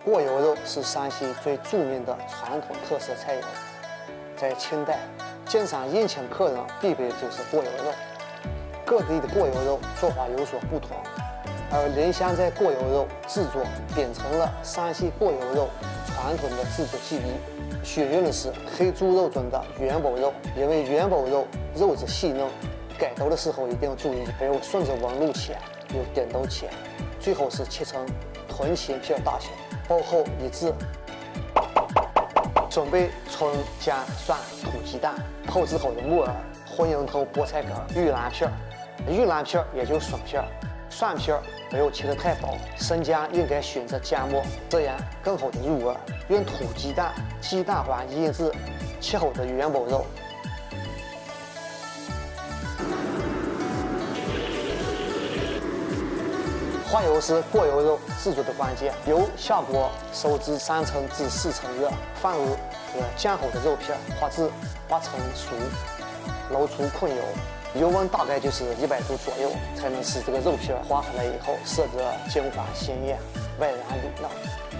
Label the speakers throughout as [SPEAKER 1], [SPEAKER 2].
[SPEAKER 1] 过油肉是山西最著名的传统特色菜肴，在清代，经常宴请客人必备就是过油肉。各地的过油肉做法有所不同，而临湘寨过油肉制作秉承了山西过油肉传统的制作技艺。选用的是黑猪肉中的元宝肉，因为元宝肉肉质细嫩，改刀的时候一定要注意，不要顺着纹路切，有点刀切，最好是切成臀前片大小，包后一致。准备葱、姜、蒜、土鸡蛋、炮制好的木耳、红樱头、菠菜根、玉兰片，玉兰片也就笋片，蒜片不要切得太薄，生姜应该选择姜末，这样更好的入味。用土鸡蛋、鸡蛋黄腌制切好的元宝肉。花油是过油肉制作的关键，油下锅收至3成至4成热，放入酱好的肉片，或至8成熟，捞出控油，油温大概就是100度左右，才能使这个肉片滑出来以后色泽金黄鲜艳，外软里嫩。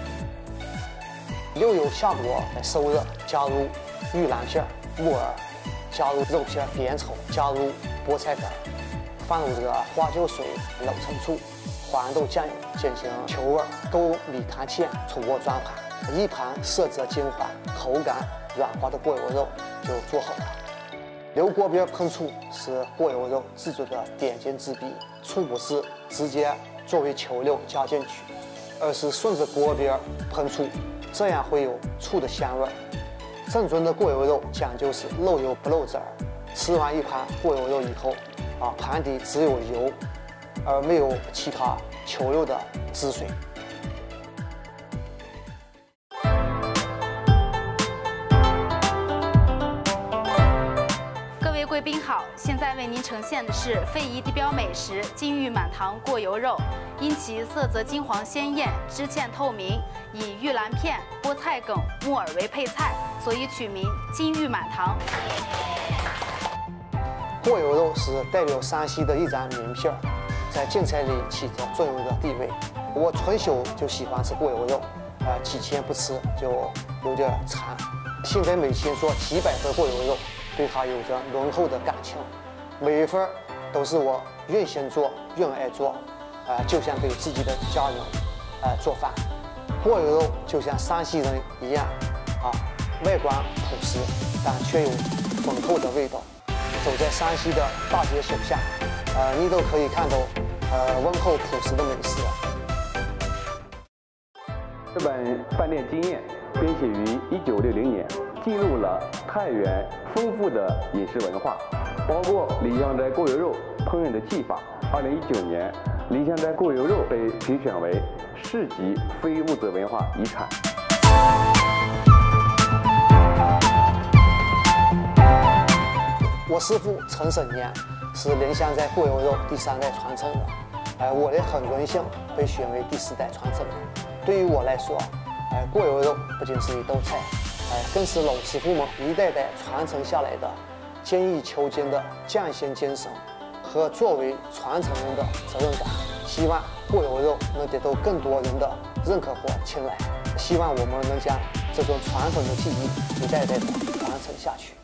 [SPEAKER 1] 溜油下锅收热，加入玉兰片、木耳，加入肉片煸炒，加入菠菜根，放入这个花椒水、老陈醋、黄豆酱油进行调味，勾米糖芡，出锅转盘，一盘色泽金黄、口感软滑的过油肉就做好了。留锅边喷醋是过油肉制作的点睛之笔，醋不是直接作为调料加进去，而是顺着锅边喷醋，这样会有醋的香味。正宗的过油肉讲究是漏油不漏汁儿。吃完一盘过油肉以后，盘底只有油，而没有其他调料的汁水。
[SPEAKER 2] 各位贵宾好，现在为您呈现的是非遗地标美食金玉满堂过油肉，因其色泽金黄鲜艳、汁芡透明，以玉兰片、菠菜梗、木耳为配菜，所以取名金玉满堂。
[SPEAKER 1] 过油肉是代表山西的一张名片，在晋菜里起着重要的地位。我从小就喜欢吃过油肉，几天不吃就有点馋。现在每天做几百份过油肉，对它有着浓厚的感情。每一份都是我用心做、用爱做，就像给自己的家人做饭。过油肉就像山西人一样，外观朴实，但却有丰厚的味道。走在山西的大街小巷，你都可以看到温厚朴实的美食。
[SPEAKER 3] 这本饭店经验编写于1960年，记录了太原丰富的饮食文化，包括临湘寨过油肉烹饪的技法。2019年，临湘寨过油肉被评选为市级非物质文化遗产。
[SPEAKER 1] 我师父陈审年是临湘寨过油肉第3代传承人，我也很荣幸被选为第4代传承人。对于我来说，过油肉不仅是一道菜，更是老师傅们一代代传承下来的精益求精的匠心精神和作为传承人的责任感。希望过油肉能得到更多人的认可和青睐，希望我们能将这种传统的技艺一代代的传承下去。